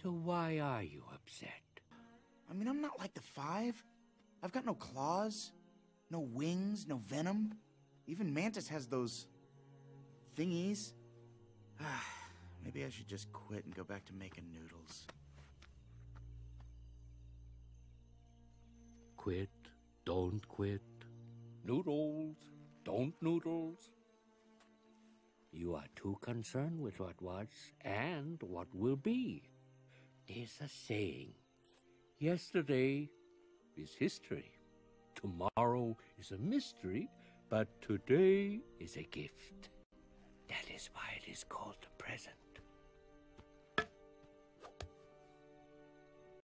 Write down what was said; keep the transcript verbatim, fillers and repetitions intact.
So why are you upset? I mean, I'm not like the Five. I've got no claws, no wings, no venom. Even Mantis has those thingies. Maybe I should just quit and go back to making noodles. Quit, don't quit. Noodles, don't noodles. You are too concerned with what was and what will be. There's a saying. Yesterday is history. Tomorrow is a mystery, but today is a gift. That is why it is called the present.